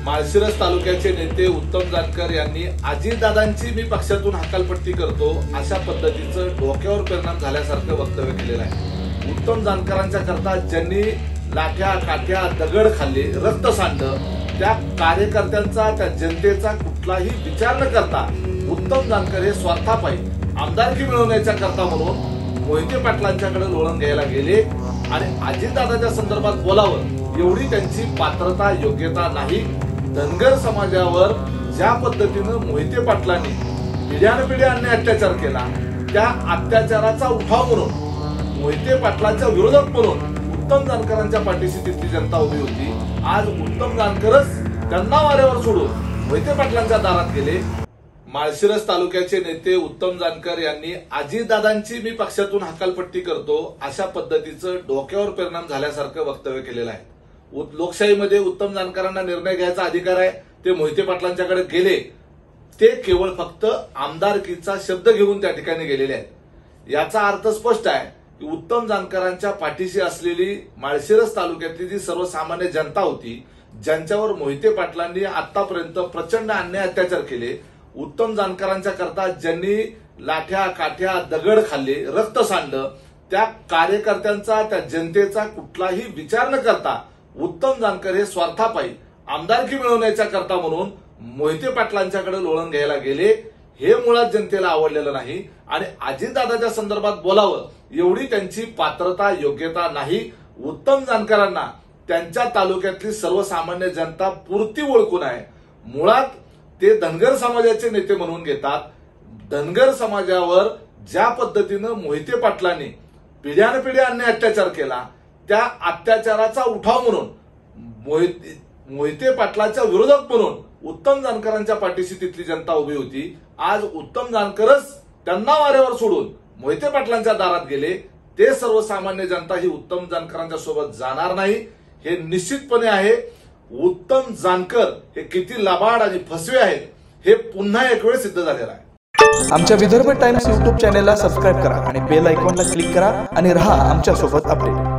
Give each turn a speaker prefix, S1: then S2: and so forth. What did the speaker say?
S1: माळशिरस तालुक्याचे नेते उत्तम जानकर यांनी अजितदादांची मी पक्षातून हकालपट्टी करतो अशा पद्धतीचं डोक्यावर परिणाम झाल्यासारखं वक्तव्य केलेलं आहे। उत्तम जानकरांच्या करता ज्यांनी लाठ्या काठ्या दगड खाल्ले, रक्त सांडलं, त्या कार्यकर्त्यांचा त्या जनतेचा कुठलाही विचार न करता उत्तम जानकर हे स्वार्थापायी आमदारकी मिळवण्याच्या करता म्हणून मोहिते पाटलांच्याकडे लोळण घ्यायला गेले आणि अजितदादाच्या संदर्भात बोलावं एवढी त्यांची पात्रता योग्यता नाही। धनगर समाजावर ज्या पद्धतीनं मोहिते पाटलांनी पिढ्यानपिढ्या अन्याय अत्याचार केला, त्या अत्याचाराचा उठाव म्हणून मोहिते पाटलांच्या विरोधात म्हणून उत्तम जानकरांच्या पाठीशी तिथली जनता उभी होती। आज उत्तम जानकरच त्यांना वाऱ्यावर सोडून मोहिते पाटलांच्या दारात गेले। माळशिरस तालुक्याचे नेते उत्तम जानकर यांनी अजितदादांची मी पक्षातून हकालपट्टी करतो अशा पद्धतीचं डोक्यावर परिणाम झाल्यासारखं वक्तव्य केलेलं आहे। लोकशाहीमध्ये उत्तम जानकरांना निर्णय घ्यायचा अधिकार आहे। ते मोहिते पाटलांच्याकडे गेले, ते केवळ फक्त आमदारकीचा शब्द घेऊन त्या ठिकाणी गेलेले आहेत। याचा अर्थ स्पष्ट आहे की उत्तम जानकरांच्या पाठीशी असलेली माळशिरस तालुक्यातली जी सर्वसामान्य जनता होती, ज्यांच्यावर मोहिते पाटलांनी आतापर्यंत प्रचंड अन्याय अत्याचार केले, उत्तम जानकरांच्या करता ज्यांनी लाठ्या काठ्या दगड खाल्ले, रक्त सांडलं, त्या कार्यकर्त्यांचा त्या जनतेचा कुठलाही विचार न करता उत्तम जानकर हे स्वार्थापायी आमदारकी मिळवण्याच्या करता म्हणून मोहिते पाटलांच्याकडे लोळण घ्यायला गेले। हे मुळात जनतेला आवडलेलं नाही आणि अजितदादाच्या संदर्भात बोलावं एवढी त्यांची पात्रता योग्यता नाही। उत्तम जानकरांना त्यांच्या तालुक्यातली सर्वसामान्य जनता पुरती ओळखून आहे। मुळात ते धनगर समाजाचे नेते म्हणून घेतात। धनगर समाजावर ज्या पद्धतीनं मोहिते पाटलांनी पिढ्यानपिढ्या अन्याय अत्याचार केला, त्या अत्याचाराचा उठाव म्हणून मोहिते पाटलाच्या विरोधात म्हणून उत्तम जानकरांच्या पाठीशी तिथली जनता उभी होती। आज उत्तम जानकरच त्यांना वाऱ्यावर सोडून मोहिते पाटलांच्या दारात गेले। ते सर्वसामान्य जनता ही उत्तम जानकरांच्या सोबत जाणार नाही, हे निश्चितपणे आहे। उत्तम जानकर हे किती लबाड आणि फसवे आहेत हे पुन्हा एक वेळ सिद्ध झालेलं आहे।
S2: आमच्या विदर्भ टाइम्स YouTube चॅनेलला सबस्क्राइब करा आणि बेल आयकॉनला क्लिक करा आणि रहा आमच्या सोबत अपडेट।